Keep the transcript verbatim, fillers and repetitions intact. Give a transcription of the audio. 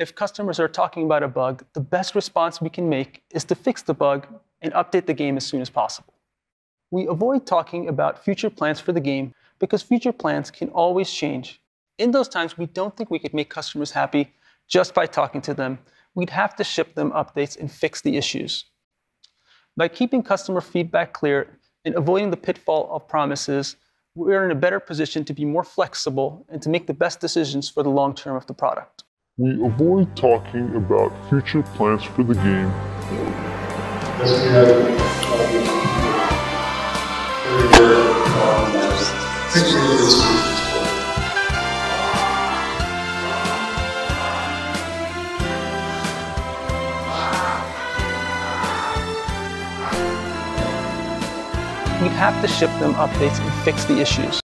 If customers are talking about a bug, the best response we can make is to fix the bug and update the game as soon as possible. We avoid talking about future plans for the game because future plans can always change. In those times, we don't think we could make customers happy just by talking to them. We'd have to ship them updates and fix the issues. By keeping customer feedback clear and avoiding the pitfall of promises, we're in a better position to be more flexible and to make the best decisions for the long term of the product. We avoid talking about future plans for the game. We'd have to ship them updates and fix the issues.